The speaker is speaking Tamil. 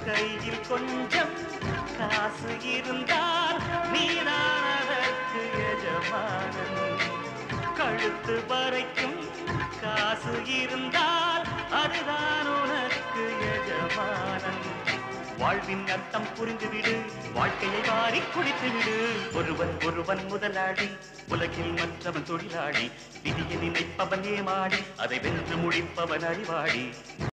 கையில் கொஞ்சம் காசு இருந்தால் நீதான் அதற்கு எஜமானன். கழுத்து வரைக்கும் காசு இருந்தால் அதுதான் உனக்கு எஜமானன். வாழ்வின் அர்த்தம் புரிந்துவிடு, வாழ்க்கையை வாரி குடித்துவிடு. ஒருவன் ஒருவன் முதலாளி, உலகில் மற்றவன் தொழிலாளி. விதியை நினைப்பவன் ஏமாடி, அதை வென்று முடிப்பவன் அறிவாளி.